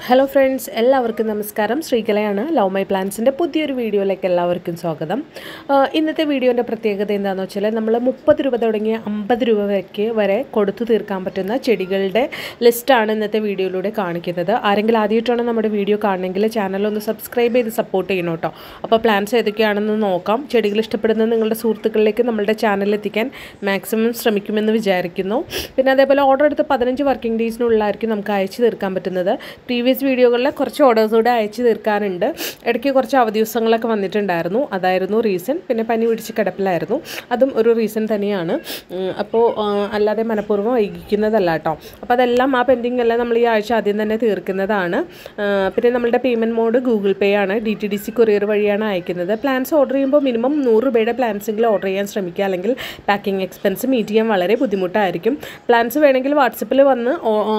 Hello friends, എല്ലാവർക്കും നമസ്കാരം. ശ്രീകലയാണ്. Love my പ്ലാന്റ്സിൻ്റെ പുതിയൊരു വീഡിയോയിലേക്ക് എല്ലാവർക്കും സ്വാഗതം. ഇന്നത്തെ വീഡിയോൻ്റെ പ്രത്യേകത എന്താണെന്ന് വെച്ചാൽ നമ്മൾ 30 രൂപ തുടങ്ങി 50 രൂപ വരെ കൊടുത്തു തീർക്കാൻ പറ്റുന്ന ചെടികളുടെ ലിസ്റ്റാണ് ഇന്നത്തെ വീഡിയോയിലൂടെ കാണിക്കുന്നത്. ആരെങ്കിലും ആദ്യമായിട്ടാണ് നമ്മുടെ വീഡിയോ കാണണമെങ്കിൽ ചാനലൊന്ന് സബ്സ്ക്രൈബ് ചെയ്ത് സപ്പോർട്ട് ചെയ്യണം കേട്ടോ. അപ്പോൾ പ്ലാന്റ്സ് ഏതൊക്കെയാണെന്ന് നോക്കാം. ചെടികൾ ഇഷ്ടപ്പെടുന്ന നിങ്ങളുടെ സുഹൃത്തുക്കളിലേക്ക് നമ്മുടെ ചാനലിൽ എത്തിക്കാൻ മാക്സിമം ശ്രമിക്കുമെന്ന് വിചാരിക്കുന്നു. പിന്നെ അതേപോലെ ഓർഡർ എടുത്ത് 15 വർക്കിംഗ് ഡേയ്സിനുള്ളിലായിരിക്കും നമുക്ക് അയച്ചു തീർക്കാൻ പറ്റുന്നത്. പ്രീവിയസ് വീഡിയോകളിൽ കുറച്ച് ഓർഡേഴ്സ് കൂടെ അയച്ചു തീർക്കാനുണ്ട്. ഇടയ്ക്ക് കുറച്ച് അവധി ദിവസങ്ങളൊക്കെ വന്നിട്ടുണ്ടായിരുന്നു, അതായിരുന്നു റീസൺ. പിന്നെ പനി പിടിച്ച് കിടപ്പിലായിരുന്നു, അതും ഒരു റീസൺ തന്നെയാണ്. അപ്പോൾ അല്ലാതെ മനഃപൂർവ്വം വൈകിക്കുന്നതല്ല കേട്ടോ. അപ്പോൾ അതെല്ലാം ആ പെൻഡിങ് എല്ലാം നമ്മൾ ഈ ആഴ്ച ആദ്യം തന്നെ തീർക്കുന്നതാണ്. പിന്നെ നമ്മളുടെ പേയ്മെൻറ്റ് മോഡ് ഗൂഗിൾ പേ ആണ്. DTDC കൊറിയർ വഴിയാണ് അയക്കുന്നത്. പ്ലാൻസ് ഓർഡർ ചെയ്യുമ്പോൾ മിനിമം 100 രൂപയുടെ പ്ലാൻസെങ്കിലും ഓർഡർ ചെയ്യാൻ ശ്രമിക്കുക, അല്ലെങ്കിൽ പാക്കിംഗ് എക്സ്പെൻസ് മീറ്റ് ചെയ്യാൻ വളരെ ബുദ്ധിമുട്ടായിരിക്കും. പ്ലാൻസ് വേണമെങ്കിൽ വാട്സപ്പിൽ വന്ന്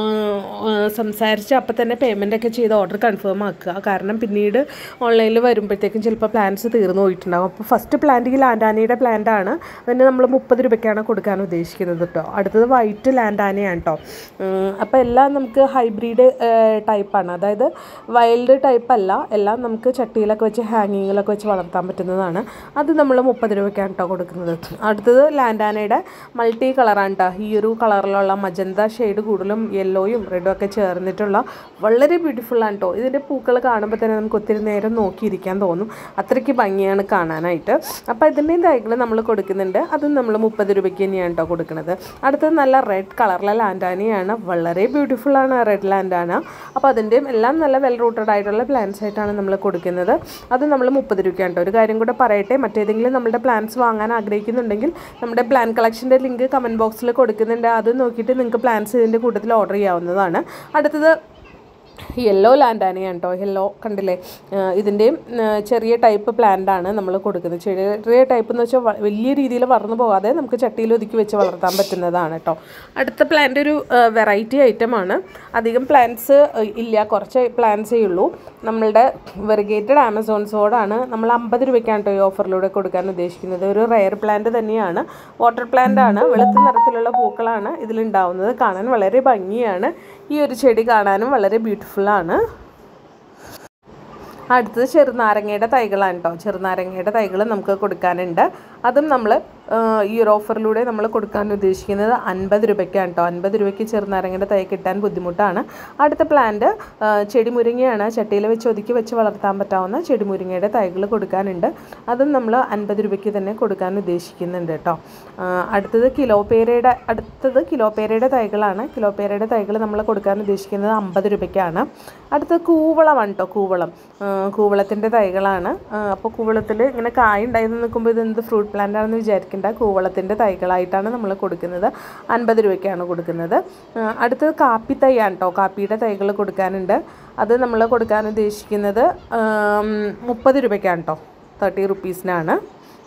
സംസാരിച്ച് അപ്പം തന്നെ പേയ്മെൻറ്റൊക്കെ ചെയ്ത് ഓർഡർ കൺഫേം ആക്കുക. കാരണം പിന്നീട് ഓൺലൈനിൽ വരുമ്പോഴത്തേക്കും ചിലപ്പോൾ പ്ലാൻസ് തീർന്നു പോയിട്ടുണ്ടാകും. അപ്പോൾ ഫസ്റ്റ് പ്ലാന്റ് ഈ ലാൻഡാനയുടെ പ്ലാന്റ് ആണ്. അതിന് നമ്മൾ 30 രൂപയ്ക്കാണ് കൊടുക്കാൻ ഉദ്ദേശിക്കുന്നത് കേട്ടോ. അടുത്തത് വൈറ്റ് ലാൻഡാനയാണ് കേട്ടോ. അപ്പോൾ എല്ലാം നമുക്ക് ഹൈബ്രിഡ് ടൈപ്പാണ്, അതായത് വൈൽഡ് ടൈപ്പ് അല്ല. എല്ലാം നമുക്ക് ചട്ടിയിലൊക്കെ വെച്ച് ഹാങ്ങിങ്ങിലൊക്കെ വെച്ച് വളർത്താൻ പറ്റുന്നതാണ്. അത് നമ്മൾ 30 രൂപയ്ക്കാണ് കേട്ടോ കൊടുക്കുന്നത്. അടുത്തത് ലാൻഡാനയുടെ മൾട്ടി കളറാണ് കേട്ടോ. ഈ ഒരു കളറിലുള്ള മജന്ത ഷെയ്ഡ് കൂടുതലും യെല്ലോയും റെഡും ഒക്കെ ചേർന്നിട്ടുള്ള വളരെ ബ്യൂട്ടിഫുള്ളാണ് കേട്ടോ. ഇതിൻ്റെ പൂക്കൾ കാണുമ്പോൾ തന്നെ നമുക്ക് ഒത്തിരി നേരം നോക്കിയിരിക്കാൻ തോന്നും, അത്രയ്ക്ക് ഭംഗിയാണ് കാണാനായിട്ട്. അപ്പോൾ ഇതിൻ്റെയും തൈകൾ നമ്മൾ കൊടുക്കുന്നുണ്ട്. അതും നമ്മൾ 30 രൂപയ്ക്ക് തന്നെയാണ് കേട്ടോ കൊടുക്കുന്നത്. അടുത്തത് നല്ല റെഡ് കളറിലെ ലാൻഡാനയാണ്. വളരെ ബ്യൂട്ടിഫുള്ളാണ് റെഡ് ലാൻഡാന. അപ്പോൾ അതിൻ്റെയും എല്ലാം നല്ല വെൽ റൂട്ടഡ് ആയിട്ടുള്ള പ്ലാന്റ്സ് ആയിട്ടാണ് നമ്മൾ കൊടുക്കുന്നത്. അത് നമ്മൾ 30 രൂപയ്ക്കാണ് കേട്ടോ. ഒരു കാര്യം കൂടെ പറയട്ടെ, മറ്റേതെങ്കിലും നമ്മുടെ പ്ലാന്റ്സ് വാങ്ങാൻ ആഗ്രഹിക്കുന്നുണ്ടെങ്കിൽ നമ്മുടെ പ്ലാൻ കളക്ഷൻ്റെ ലിങ്ക് കമൻറ്റ് ബോക്സിൽ കൊടുക്കുന്നുണ്ട്. അത് നോക്കിയിട്ട് നിങ്ങൾക്ക് പ്ലാന്റ്സ് ഇതിൻ്റെ കൂട്ടത്തിൽ ഓർഡർ ചെയ്യാവുന്നതാണ്. അടുത്തത് യെല്ലോ ലാൻഡാനയാണ് കേട്ടോ. യെല്ലോ കണ്ടില്ലേ, ഇതിൻ്റെയും ചെറിയ ടൈപ്പ് പ്ലാന്റാണ് നമ്മൾ കൊടുക്കുന്നത്. ചെറിയ ടൈപ്പ് എന്ന് വെച്ചാൽ വലിയ രീതിയിൽ വളർന്നു പോകാതെ നമുക്ക് ചട്ടിയിൽ ഒതുക്കി വെച്ച് വളർത്താൻ പറ്റുന്നതാണ് കേട്ടോ. അടുത്ത പ്ലാന്റ് ഒരു വെറൈറ്റി ഐറ്റമാണ്. അധികം പ്ലാന്റ്സ് ഇല്ല, കുറച്ച് പ്ലാന്റ്സേ ഉള്ളൂ. നമ്മളുടെ വെറിഗേറ്റഡ് ആമസോൺ സോഡാണ്. നമ്മൾ 50 രൂപയ്ക്കാണ് കേട്ടോ ഈ ഓഫറിലൂടെ കൊടുക്കാൻ ഉദ്ദേശിക്കുന്നത്. ഒരു റെയർ പ്ലാന്റ് തന്നെയാണ്, വാട്ടർ പ്ലാന്റ് ആണ്. വെളുത്ത നിറത്തിലുള്ള പൂക്കളാണ് ഇതിലുണ്ടാവുന്നത്. കാണാൻ വളരെ ഭംഗിയാണ്. ഈ ഒരു ചെടി കാണാനും വളരെ ബ്യൂട്ടിഫുള്ളാണ്. അടുത്തത് ചെറുനാരങ്ങയുടെ തൈകളാണ് കേട്ടോ. ചെറുനാരങ്ങയുടെ തൈകൾ നമുക്ക് കൊടുക്കാനുണ്ട്. അതും നമ്മൾ ഈ ഒരു ഓഫറിലൂടെ നമ്മൾ കൊടുക്കാൻ ഉദ്ദേശിക്കുന്നത് 50 രൂപയ്ക്കാണ് കേട്ടോ. 50 രൂപയ്ക്ക് ചെറുനാരങ്ങയുടെ തൈ കിട്ടാൻ ബുദ്ധിമുട്ടാണ്. അടുത്ത പ്ലാന്റ് ചെടിമുരിങ്ങയാണ്. ചട്ടിയിൽ വെച്ച് ഒതുക്കി വെച്ച് വളർത്താൻ പറ്റാവുന്ന ചെടിമുരിങ്ങയുടെ തൈകൾ കൊടുക്കാനുണ്ട്. അതും നമ്മൾ 50 രൂപയ്ക്ക് തന്നെ കൊടുക്കാൻ ഉദ്ദേശിക്കുന്നുണ്ട് കേട്ടോ. അടുത്തത് കിലോപേരയുടെ തൈകളാണ്. കിലോപേരയുടെ തൈകൾ നമ്മൾ കൊടുക്കാൻ ഉദ്ദേശിക്കുന്നത് 50 രൂപയ്ക്കാണ്. അടുത്തത് കൂവളമാണ് കേട്ടോ. കൂവളത്തിൻ്റെ തൈകളാണ്. അപ്പോൾ കൂവളത്തിൽ ഇങ്ങനെ കായ ഉണ്ടായിരുന്നു നിൽക്കുമ്പോൾ ഇതെന്ത് ഫ്രൂട്ട് പ്ലാന്റ് ആണെന്ന് വിചാരിക്കേണ്ട. കൂവളത്തിൻ്റെ തൈകളായിട്ടാണ് നമ്മൾ കൊടുക്കുന്നത്. 50 രൂപയ്ക്കാണ് കൊടുക്കുന്നത്. അടുത്തത് കാപ്പി തൈയാണ് കേട്ടോ. കാപ്പിയുടെ തൈകൾ കൊടുക്കാനുണ്ട്. അത് നമ്മൾ കൊടുക്കാൻ ഉദ്ദേശിക്കുന്നത് 30 രൂപയ്ക്കാണ് കേട്ടോ. 30 റുപ്പീസിനാണ്.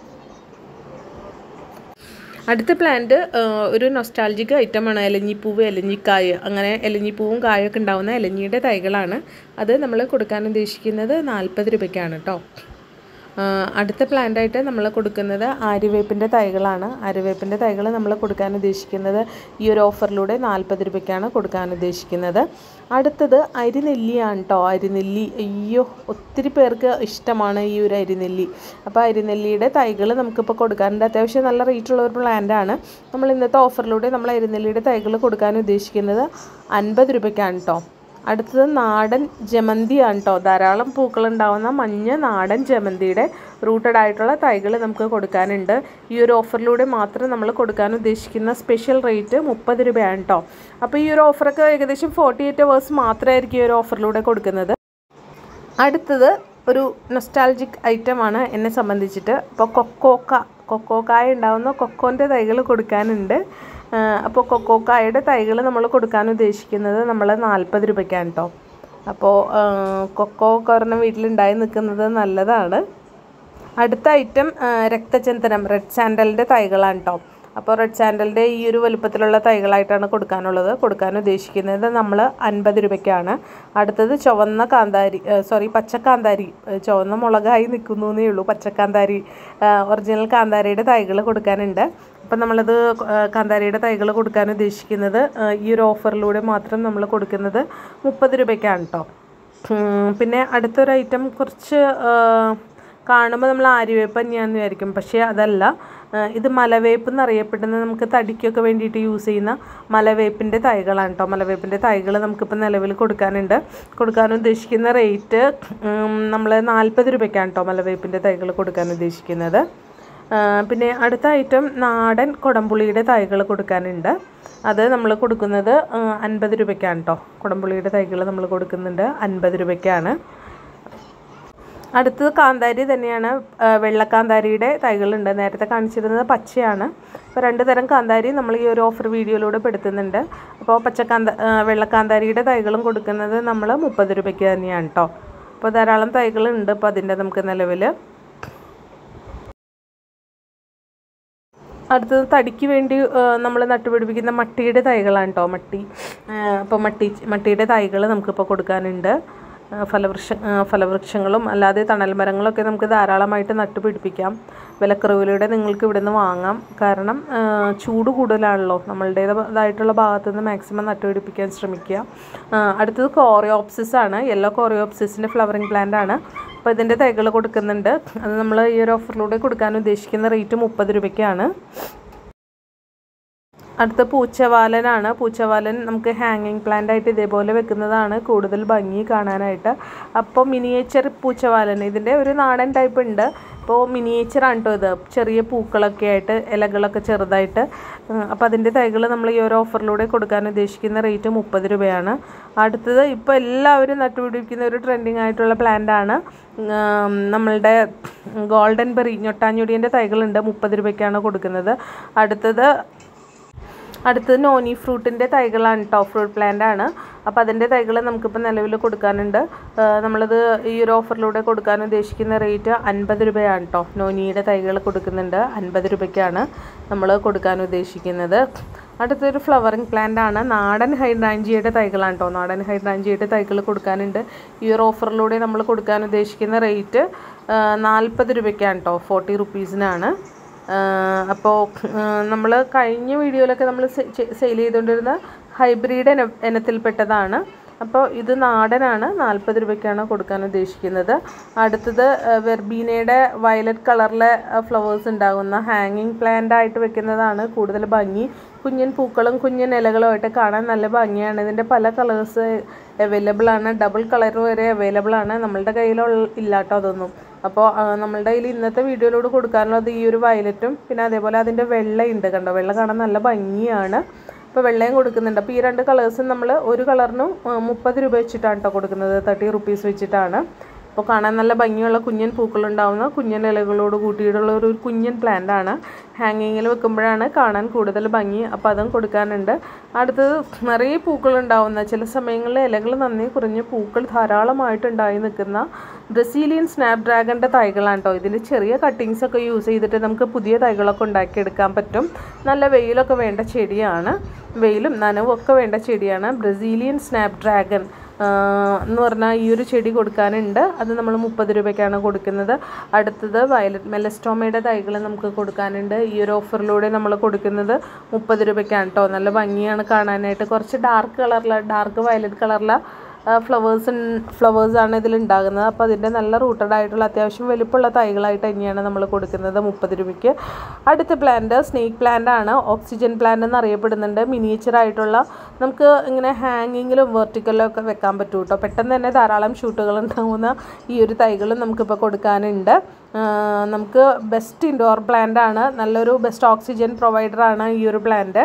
അടുത്ത പ്ലാന്റ് ഒരു നൊസ്റ്റാൾജിക് ഐറ്റമാണ്. എലഞ്ഞിപ്പൂവ്, എലഞ്ഞിക്കായ്, അങ്ങനെ എലഞ്ഞിപ്പൂവും കായൊക്കെ ഉണ്ടാകുന്ന എലഞ്ഞിയുടെ തൈകളാണ്. അത് നമ്മൾ കൊടുക്കാൻ ഉദ്ദേശിക്കുന്നത് 40 രൂപയ്ക്കാണ് കേട്ടോ. അടുത്ത പ്ലാന്റായിട്ട് നമ്മൾ കൊടുക്കുന്നത് ആര്യവേപ്പിൻ്റെ തൈകളാണ്. ആര്യവേപ്പിൻ്റെ തൈകൾ നമ്മൾ കൊടുക്കാൻ ഉദ്ദേശിക്കുന്നത് ഈ ഒരു ഓഫറിലൂടെ 40 രൂപയ്ക്കാണ് കൊടുക്കാൻ ഉദ്ദേശിക്കുന്നത്. അടുത്തത് അരിനെല്ലിയാണ് കേട്ടോ. അരിനെല്ലി, അയ്യോ, ഒത്തിരി പേർക്ക് ഇഷ്ടമാണ് ഈ ഒരു അരിനെല്ലി. അപ്പോൾ അരിനെല്ലിയുടെ തൈകൾ നമുക്കിപ്പോൾ കൊടുക്കാനുണ്ട്. അത്യാവശ്യം നല്ല റേറ്റുള്ള ഒരു പ്ലാന്റാണ്. നമ്മൾ ഇന്നത്തെ ഓഫറിലൂടെ നമ്മൾ അരിനെല്ലിയുടെ തൈകൾ കൊടുക്കാൻ ഉദ്ദേശിക്കുന്നത് 50 രൂപയ്ക്കാണ് കേട്ടോ. അടുത്തത് നാടൻ ജമന്തിയാണ് കേട്ടോ. ധാരാളം പൂക്കളുണ്ടാവുന്ന മഞ്ഞ നാടൻ ജമന്തിയുടെ റൂട്ടഡ് ആയിട്ടുള്ള തൈകൾ നമുക്ക് കൊടുക്കാനുണ്ട്. ഈ ഒരു ഓഫറിലൂടെ മാത്രം നമ്മൾ കൊടുക്കാൻ ഉദ്ദേശിക്കുന്ന സ്പെഷ്യൽ റേറ്റ് 30 രൂപയാണ് കേട്ടോ. അപ്പോൾ ഈ ഒരു ഓഫറൊക്കെ ഏകദേശം 48 അവേഴ്സ് മാത്രമായിരിക്കും ഈ ഒരു ഓഫറിലൂടെ കൊടുക്കുന്നത്. അടുത്തത് ഒരു നൊസ്റ്റാൾജിക് ഐറ്റമാണ് എന്നെ സംബന്ധിച്ചിട്ട്. അപ്പോൾ കൊക്കോക്കായ ഉണ്ടാവുന്ന കൊക്കോൻ്റെ തൈകൾ കൊടുക്കാനുണ്ട്. അപ്പോൾ കൊക്കോക്കായുടെ തൈകൾ നമ്മൾ കൊടുക്കാൻ ഉദ്ദേശിക്കുന്നത് നമ്മൾ 40 രൂപയ്ക്കാണ് കേട്ടോ. അപ്പോൾ കൊക്കോ ഒരെണ്ണം വീട്ടിലുണ്ടായി നിൽക്കുന്നത് നല്ലതാണ്. അടുത്ത ഐറ്റം രക്തചന്ദനം, റെഡ് സാൻഡലിൻ്റെ തൈകളാണ് കേട്ടോ. അപ്പോൾ റെഡ് സാൻഡലിൻ്റെ ഈ ഒരു വലുപ്പത്തിലുള്ള തൈകളായിട്ടാണ് കൊടുക്കാൻ ഉദ്ദേശിക്കുന്നത്. നമ്മൾ 50 രൂപയ്ക്കാണ്. അടുത്തത് ചുവന്ന കാന്താരി, പച്ചക്കാന്താരി, ചുവന്ന മുളകായി നിൽക്കുന്നേ ഉള്ളൂ. പച്ചക്കാന്താരി, ഒറിജിനൽ കാന്താരിയുടെ തൈകൾ കൊടുക്കാനുണ്ട്. അപ്പം നമ്മളത് കാന്താരിയുടെ തൈകൾ കൊടുക്കാൻ ഉദ്ദേശിക്കുന്നത് ഈ ഒരു ഓഫറിലൂടെ മാത്രം നമ്മൾ കൊടുക്കുന്നത് 30 രൂപയ്ക്കാണ് കേട്ടോ. പിന്നെ അടുത്തൊരു ഐറ്റം കുറച്ച് കാണുമ്പോൾ നമ്മൾ ആര്യവേപ്പ് തന്നെയാണെന്ന് വിചാരിക്കും, പക്ഷേ അതല്ല. ഇത് മലവേപ്പ് എന്നറിയപ്പെടുന്ന നമുക്ക് തടിക്കൊക്കെ വേണ്ടിയിട്ട് യൂസ് ചെയ്യുന്ന മലവേപ്പിൻ്റെ തൈകളാണ് കേട്ടോ. മലവേപ്പിൻ്റെ തൈകൾ നമുക്കിപ്പോൾ നിലവിൽ കൊടുക്കാൻ ഉദ്ദേശിക്കുന്ന റേറ്റ് നമ്മൾ 40 രൂപയ്ക്കാണ് കേട്ടോ മലവേപ്പിൻ്റെ തൈകൾ കൊടുക്കാൻ ഉദ്ദേശിക്കുന്നത്. പിന്നെ അടുത്ത ഐറ്റം നാടൻ കുടംപുളിയുടെ തൈകൾ കൊടുക്കാനുണ്ട്. അത് നമ്മൾ കൊടുക്കുന്നത് 50 രൂപയ്ക്കാണ് കേട്ടോ. കുടംപുളിയുടെ തൈകൾ നമ്മൾ കൊടുക്കുന്നുണ്ട് 50 രൂപയ്ക്കാണ്. അടുത്തത് കാന്താരി തന്നെയാണ്. വെള്ളക്കാന്താരിയുടെ തൈകളുണ്ട്. നേരത്തെ കാണിച്ചിരുന്നത് പച്ചയാണ്. അപ്പോൾ 2 തരം കാന്താരി നമ്മൾ ഈ ഒരു ഓഫർ വീഡിയോയിലൂടെ പെടുത്തുന്നുണ്ട്. അപ്പോൾ വെള്ളക്കാന്താരിയുടെ തൈകളും കൊടുക്കുന്നത് നമ്മൾ 30 രൂപയ്ക്ക് തന്നെയാണ് കേട്ടോ. അപ്പോൾ ധാരാളം തൈകളുണ്ട് ഇപ്പോൾ അതിൻ്റെ നമുക്ക് നിലവിൽ. അടുത്തത് തടിക്ക് വേണ്ടി നമ്മൾ നട്ടുപിടിപ്പിക്കുന്ന മട്ടിയുടെ തൈകളാണ് കേട്ടോ. അപ്പോൾ മട്ടിയുടെ തൈകൾ നമുക്കിപ്പോൾ കൊടുക്കാനുണ്ട്. ഫലവൃക്ഷങ്ങളും അല്ലാതെ തണൽ മരങ്ങളൊക്കെ നമുക്ക് ധാരാളമായിട്ട് നട്ടുപിടിപ്പിക്കാം. വിലക്കുറവിലൂടെ നിങ്ങൾക്ക് ഇവിടെ നിന്ന് വാങ്ങാം. കാരണം ചൂട് കൂടുതലാണല്ലോ. നമ്മളുടേതായിട്ടുള്ള ഭാഗത്തു നിന്ന് മാക്സിമം നട്ടുപിടിപ്പിക്കാൻ ശ്രമിക്കുക. അടുത്തത് കോറിയോപ്സിസ് ആണ്. യെല്ലോ കോറിയോപ്സിസിൻ്റെ ഫ്ലവറിങ് പ്ലാന്റ് ആണ്. അപ്പോൾ ഇതിൻ്റെ തൈകൾ കൊടുക്കുന്നുണ്ട്. അത് നമ്മൾ ഈ ഒരു ഓഫറിലൂടെ കൊടുക്കാൻ ഉദ്ദേശിക്കുന്ന റേറ്റ് 30 രൂപയ്ക്കാണ്. അടുത്ത പൂച്ചവാലനാണ്. പൂച്ചവാലൻ നമുക്ക് ഹാങ്ങിങ് പ്ലാന്റ് ആയിട്ട് ഇതേപോലെ വെക്കുന്നതാണ് കൂടുതൽ ഭംഗി കാണാനായിട്ട്. അപ്പോൾ മിനിയേച്ചർ പൂച്ചവാലൻ ഇതിൻ്റെ ഒരു നാടൻ ടൈപ്പ് ഉണ്ട്. അപ്പോൾ മിനിയേച്ചറാണ് കേട്ടോ ഇത്. ചെറിയ പൂക്കളൊക്കെ ആയിട്ട് ഇലകളൊക്കെ ചെറുതായിട്ട്. അപ്പോൾ അതിൻ്റെ തൈകൾ നമ്മൾ ഈ ഒരു ഓഫറിലൂടെ കൊടുക്കാൻ ഉദ്ദേശിക്കുന്ന റേറ്റ് 30 രൂപയാണ്. അടുത്തത് ഇപ്പോൾ എല്ലാവരും നട്ടുപിടിപ്പിക്കുന്ന ഒരു ട്രെൻഡിങ് ആയിട്ടുള്ള പ്ലാന്റ് ആണ് നമ്മളുടെ ഗോൾഡൻ ബെറി. ഞൊട്ടാഞ്ഞൊടിയൻ്റെ തൈകളുണ്ട് 30 രൂപയ്ക്കാണ് കൊടുക്കുന്നത്. അടുത്തത് നോനി ഫ്രൂട്ടിൻ്റെ തൈകളാണ് കേട്ടോ. ഫ്രൂട്ട് പ്ലാന്റ് ആണ്. അപ്പോൾ അതിൻ്റെ തൈകൾ നമുക്കിപ്പോൾ നിലവിൽ കൊടുക്കാനുണ്ട്. നമ്മളത് ഈ ഒരു ഓഫറിലൂടെ കൊടുക്കാൻ ഉദ്ദേശിക്കുന്ന റേറ്റ് 50 രൂപയാണ് കേട്ടോ. നോനിയുടെ തൈകൾ കൊടുക്കുന്നുണ്ട് 50 രൂപയ്ക്കാണ് നമ്മൾ കൊടുക്കാൻ ഉദ്ദേശിക്കുന്നത്. അടുത്തൊരു ഫ്ലവറിങ് പ്ലാന്റ് ആണ്. നാടൻ ഹൈഡ്രാഞ്ചിയയുടെ തൈകളാണ് കേട്ടോ. നാടൻ ഹൈഡ്രാഞ്ചിയയുടെ തൈകൾ കൊടുക്കാനുണ്ട്. ഈ ഒരു ഓഫറിലൂടെ നമ്മൾ കൊടുക്കാൻ ഉദ്ദേശിക്കുന്ന റേറ്റ് 40 രൂപയ്ക്കാണ് കേട്ടോ. 40 റുപ്പീസിനാണ്. അപ്പോൾ നമ്മൾ കഴിഞ്ഞ വീഡിയോയിലൊക്കെ നമ്മൾ സെയിൽ ചെയ്തുകൊണ്ടിരുന്ന ഹൈബ്രിഡ് ഇനത്തിൽപ്പെട്ടതാണ്. അപ്പോൾ ഇത് നാടനാണ്. 40 രൂപയ്ക്കാണ് കൊടുക്കാൻ ഉദ്ദേശിക്കുന്നത്. അടുത്തത് വെർബീനയുടെ വയലറ്റ് കളറിലെ ഫ്ലവേഴ്സ് ഉണ്ടാകുന്ന ഹാങ്ങിങ് പ്ലാന്റ് ആയിട്ട് വെക്കുന്നതാണ് കൂടുതൽ ഭംഗി. കുഞ്ഞൻ പൂക്കളും കുഞ്ഞൻ ഇലകളുമായിട്ട് കാണാൻ നല്ല ഭംഗിയാണ്. ഇതിൻ്റെ പല കളേഴ്സ് അവൈലബിൾ ആണ്. ഡബിൾ കളർ വരെ അവൈലബിൾ ആണ്. നമ്മളുടെ കയ്യിലുള്ള കേട്ടോ അതൊന്നും. അപ്പോൾ നമ്മളുടെ കയ്യിൽ ഇന്നത്തെ വീഡിയോയിലൂടെ കൊടുക്കാനുള്ളത് ഈ ഒരു വയലറ്റും പിന്നെ അതേപോലെ അതിൻ്റെ വെള്ളയുണ്ട്. കണ്ടോ, വെള്ള കാണാൻ നല്ല ഭംഗിയാണ്. അപ്പോൾ വെള്ളയും കൊടുക്കുന്നുണ്ട്. അപ്പോൾ ഈ 2 കളേഴ്സും നമ്മൾ ഒരു കളറിനും 30 രൂപ വെച്ചിട്ടാണ് കേട്ടോ കൊടുക്കുന്നത്. 30 റുപ്പീസ് വെച്ചിട്ടാണ്. അപ്പോൾ കാണാൻ നല്ല ഭംഗിയുള്ള കുഞ്ഞൻ പൂക്കളുണ്ടാവുന്ന കുഞ്ഞൻ ഇലകളോട് കൂട്ടിയിട്ടുള്ള ഒരു കുഞ്ഞൻ പ്ലാന്റ് ആണ്. ഹാങ്ങിങ്ങിൽ വെക്കുമ്പോഴാണ് കാണാൻ കൂടുതൽ ഭംഗി. അപ്പോൾ അതും കൊടുക്കാനുണ്ട്. അടുത്തത് നിറയെ പൂക്കളുണ്ടാവുന്ന, ചില സമയങ്ങളിൽ ഇലകൾ നന്ദി കുറഞ്ഞ് പൂക്കൾ ധാരാളമായിട്ടുണ്ടായി നിൽക്കുന്ന ബ്രസീലിയൻ സ്നാപ് ഡ്രാഗണിൻ്റെ തൈകളാണ് കേട്ടോ. ഇതിൻ്റെ ചെറിയ കട്ടിങ്സൊക്കെ യൂസ് ചെയ്തിട്ട് നമുക്ക് പുതിയ തൈകളൊക്കെ ഉണ്ടാക്കിയെടുക്കാൻ പറ്റും. നല്ല വെയിലൊക്കെ വേണ്ട ചെടിയാണ്. വെയിലും നനവും ഒക്കെ വേണ്ട ചെടിയാണ് ബ്രസീലിയൻ സ്നാപ് ഡ്രാഗൺ എന്ന് പറഞ്ഞാൽ ഈ ഒരു ചെടി കൊടുക്കാനുണ്ട്. അത് നമ്മൾ 30 രൂപയ്ക്കാണ് കൊടുക്കുന്നത്. അടുത്തത് വയലറ്റ് മെലസ്റ്റോമയുടെ തൈകൾ നമുക്ക് കൊടുക്കാനുണ്ട്. ഈ ഒരു ഓഫറിലൂടെ നമ്മൾ കൊടുക്കുന്നത് 30 രൂപയ്ക്കാണ് കേട്ടോ. നല്ല ഭംഗിയാണ് കാണാനായിട്ട്. കുറച്ച് ഡാർക്ക് വയലറ്റ് കളറിലെ ഫ്ലവേഴ്സാണ് ഇതിലുണ്ടാകുന്നത്. അപ്പോൾ അതിൻ്റെ നല്ല റൂട്ടഡ് ആയിട്ടുള്ള അത്യാവശ്യം വലിപ്പമുള്ള തൈകളായിട്ട് തന്നെയാണ് നമ്മൾ കൊടുക്കുന്നത് 30 രൂപയ്ക്ക്. അടുത്ത പ്ലാന്റ് സ്നേക്ക് പ്ലാന്റ് ആണ്. ഓക്സിജൻ പ്ലാന്റ് എന്നറിയപ്പെടുന്നുണ്ട്. മിനിയേച്ചറായിട്ടുള്ള നമുക്ക് ഇങ്ങനെ ഹാങ്ങിങ്ങിലും വെർട്ടിക്കലിലും ഒക്കെ വെക്കാൻ പറ്റും കേട്ടോ. പെട്ടെന്ന് തന്നെ ധാരാളം ഷൂട്ടുകൾ ഉണ്ടാകുന്ന ഈ ഒരു തൈകളും നമുക്കിപ്പോൾ കൊടുക്കാനുണ്ട്. നമുക്ക് ബെസ്റ്റ് ഇൻഡോർ പ്ലാന്റ് ആണ്. നല്ലൊരു ബെസ്റ്റ് ഓക്സിജൻ പ്രൊവൈഡറാണ് ഈ ഒരു പ്ലാന്റ്.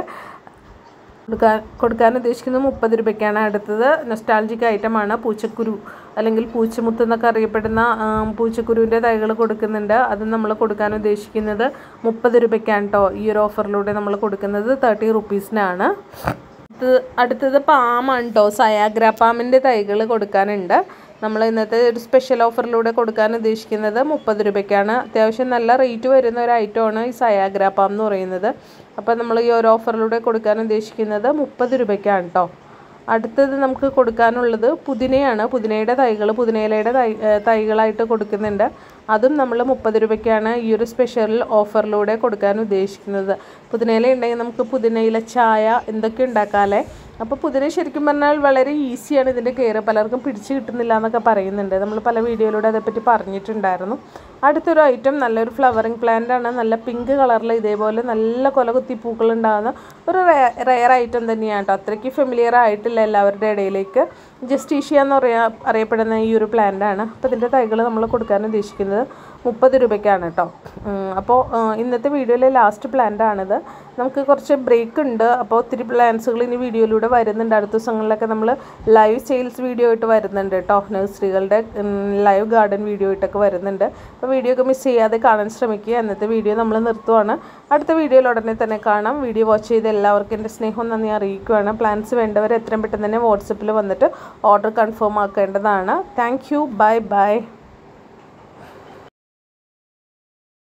കൊടുക്കാൻ ഉദ്ദേശിക്കുന്നത് 30 രൂപയ്ക്കാണ്. അടുത്തത് നൊസ്റ്റാൾജിക് ഐറ്റമാണ്. പൂച്ചക്കുരു അല്ലെങ്കിൽ പൂച്ചമുത്ത് എന്നൊക്കെ അറിയപ്പെടുന്ന പൂച്ചക്കുരുവിൻ്റെ തൈകൾ കൊടുക്കുന്നുണ്ട്. അത് നമ്മൾ കൊടുക്കാൻ ഉദ്ദേശിക്കുന്നത് 30 രൂപയ്ക്കാണ് കേട്ടോ. ഈ ഒരു ഓഫറിലൂടെ നമ്മൾ കൊടുക്കുന്നത് 30 റുപ്പീസിനാണ്. അടുത്തത് പാമാണ് കേട്ടോ. സയാഗ്ര പാമിൻ്റെ തൈകൾ കൊടുക്കാനുണ്ട്. നമ്മൾ ഇന്നത്തെ ഒരു സ്പെഷ്യൽ ഓഫറിലൂടെ കൊടുക്കാൻ ഉദ്ദേശിക്കുന്നത് 30 രൂപയ്ക്കാണ്. അത്യാവശ്യം നല്ല റേറ്റ് വരുന്ന ഒരു ഐറ്റമാണ് ഈ സയാഗ്ര പാം എന്ന് പറയുന്നത്. അപ്പോൾ നമ്മൾ ഈ ഒരു ഓഫറിലൂടെ കൊടുക്കാൻ ഉദ്ദേശിക്കുന്നത് 30 രൂപയ്ക്കാണ് കേട്ടോ. അടുത്തത് നമുക്ക് കൊടുക്കാനുള്ളത് പുതിനയാണ്. പുതിനയുടെ തൈകൾ പുതിനയിലയുടെ തൈകളായിട്ട് കൊടുക്കുന്നുണ്ട്. അതും നമ്മൾ 30 രൂപയ്ക്കാണ് ഈ ഒരു സ്പെഷ്യൽ ഓഫറിലൂടെ കൊടുക്കാൻ ഉദ്ദേശിക്കുന്നത്. പുതിനയില ഉണ്ടെങ്കിൽ നമുക്ക് പുതിനയില ചായ എന്തൊക്കെ ഉണ്ടാക്കാമല്ലേ. അപ്പോൾ പുതിന ശരിക്കും പറഞ്ഞാൽ വളരെ ഈസിയാണ് ഇതിൻ്റെ കെയർ. പലർക്കും പിടിച്ച് കിട്ടുന്നില്ല എന്നൊക്കെ പറയുന്നുണ്ട്. നമ്മൾ പല വീഡിയോയിലൂടെ അതേപ്പറ്റി പറഞ്ഞിട്ടുണ്ടായിരുന്നു. അടുത്തൊരു ഐറ്റം നല്ലൊരു ഫ്ലവറിങ് പ്ലാന്റ് ആണ്. നല്ല പിങ്ക് കളറിൽ ഇതേപോലെ നല്ല കൊലകുത്തി പൂക്കൾ ഉണ്ടാകുന്ന ഒരു റെയർ ഐറ്റം തന്നെയാണ് കേട്ടോ. അത്രയ്ക്ക് ഫെമിലിയർ ആയിട്ടില്ല എല്ലാവരുടെ ഇടയിലേക്ക്. ജസ്റ്റീഷ്യ എന്ന് അറിയപ്പെടുന്ന ഈ ഒരു പ്ലാന്റ് ആണ്. അപ്പോൾ ഇതിൻ്റെ തൈകൾ നമ്മൾ കൊടുക്കാൻ ഉദ്ദേശിക്കുന്നത് 30 രൂപയ്ക്കാണ് കേട്ടോ. അപ്പോൾ ഇന്നത്തെ വീഡിയോയിലെ ലാസ്റ്റ് പ്ലാന്റ് ആണിത്. നമുക്ക് കുറച്ച് ബ്രേക്ക് ഉണ്ട്. അപ്പോൾ ഒത്തിരി പ്ലാന്റ്സുകൾ ഇനി വീഡിയോയിലൂടെ വരുന്നുണ്ട്. അടുത്ത ദിവസങ്ങളിലൊക്കെ നമ്മൾ ലൈവ് സെയിൽസ് വീഡിയോ ആയിട്ട് വരുന്നുണ്ട് കേട്ടോ. നഴ്സറികളുടെ ലൈവ് ഗാർഡൻ വീഡിയോ ആയിട്ടൊക്കെ വരുന്നുണ്ട്. അപ്പോൾ വീഡിയോ ഒക്കെ മിസ് ചെയ്യാതെ കാണാൻ ശ്രമിക്കുക. ഇന്നത്തെ വീഡിയോ നമ്മൾ നിർത്തുവാണ്. അടുത്ത വീഡിയോയിൽ ഉടനെ തന്നെ കാണാം. വീഡിയോ വാച്ച് ചെയ്ത് എല്ലാവർക്കും എൻ്റെ സ്നേഹം നന്ദി അറിയിക്കുകയാണ്. പ്ലാൻസ് വേണ്ടവർ എത്രയും പെട്ടെന്ന് തന്നെ വാട്സപ്പിൽ വന്നിട്ട് ഓർഡർ കൺഫേം ആക്കേണ്ടതാണ്. Thank you. Bye by.